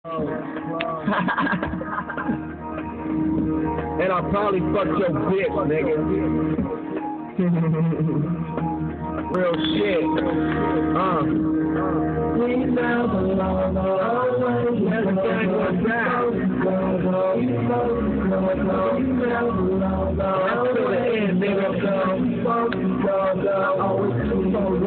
And I'll probably fuck your bitch, nigga. Real shit. We never love, always never gang was down. That's to the end, nigga. Always too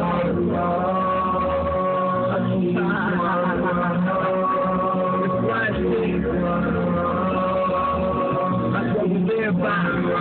that's what we live by.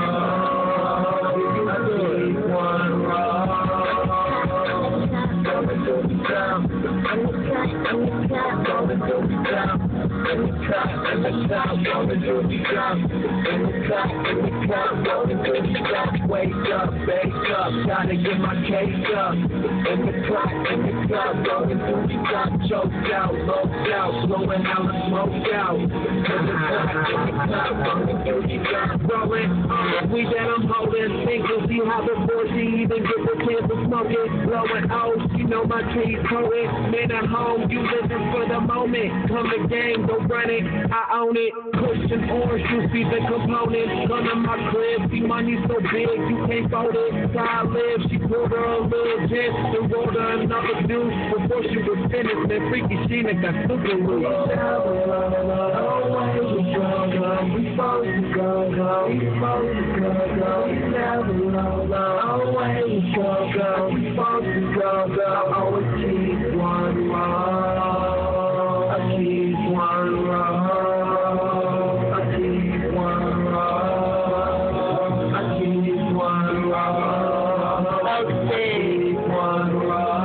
Wake up, bake up, gotta get my cake up. In the club, going through the club, choked out, loped out, blowing out the smoke out. In the club, going through the club, rolling. We that I'm holding, thinking see how before she even get the chance to smoke it. Blowing out, you know my trees poet. Man at home, you living for the moment. Come the game, go run it, I own it. Pushing orange, you see the components. Come to my crib, see money so big, you can't fold it. So I live, she pulled her a little gin, then rolled her another deuce before she was finished. Man, freaky Sheena got super loose. Always we supposed to go. We never love. Always we supposed to go. Always keep one wrong. I keep one wrong. I keep one wrong. I keep one wrong. I keep one wrong.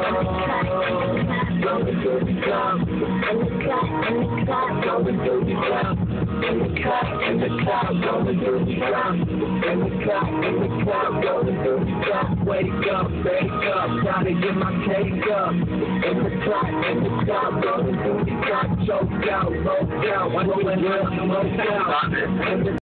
Going through the club. Going through the club. In the club, going through the club. In the club, going through the club. Wake up, bake up, gotta get my cake up. In the club, going through the club. Choked out, loped out, blowing out, smoked out.